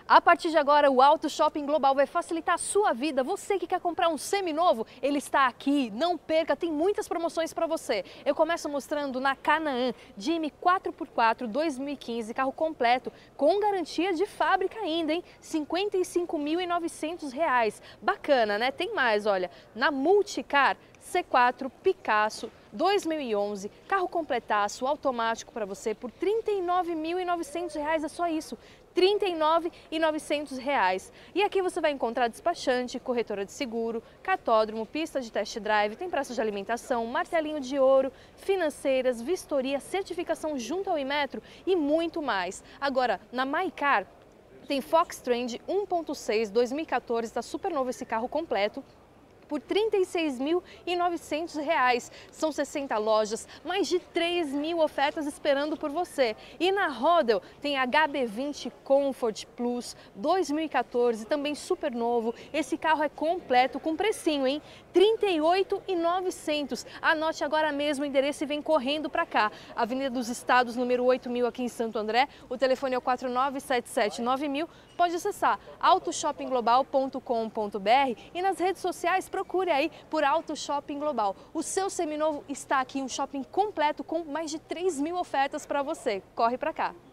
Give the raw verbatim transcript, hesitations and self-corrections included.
A partir de agora, o Auto Shopping Global vai facilitar a sua vida. Você que quer comprar um seminovo, ele está aqui. Não perca, tem muitas promoções para você. Eu começo mostrando na Canaã, Jimmy quatro por quatro dois mil e quinze, carro completo, com garantia de fábrica ainda, hein? cinquenta e cinco mil e novecentos reais. Bacana, né? Tem mais, olha, na Multicar, C quatro Picasso dois mil e onze, carro completaço, automático para você por trinta e nove mil e novecentos reais, é só isso, trinta e nove mil e novecentos reais. E aqui você vai encontrar despachante, corretora de seguro, cartódromo, pista de test drive, tem praça de alimentação, martelinho de ouro, financeiras, vistoria, certificação junto ao Inmetro e muito mais. Agora, na MyCar, tem Fox Trend um ponto seis dois mil e quatorze, está super novo esse carro completo, por trinta e seis mil e novecentos reais. São sessenta lojas, mais de três mil ofertas esperando por você. E na Rodel tem H B vinte Comfort Plus dois mil e quatorze, também super novo. Esse carro é completo com precinho, hein? trinta e oito mil e novecentos. Anote agora mesmo o endereço e vem correndo para cá. Avenida dos Estados, número oito mil, aqui em Santo André. O telefone é o quatro nove sete sete nove mil. Pode acessar auto shopping global ponto com ponto br e nas redes sociais procure aí por Auto Shopping Global. O seu seminovo está aqui, um shopping completo com mais de três mil ofertas para você. Corre para cá!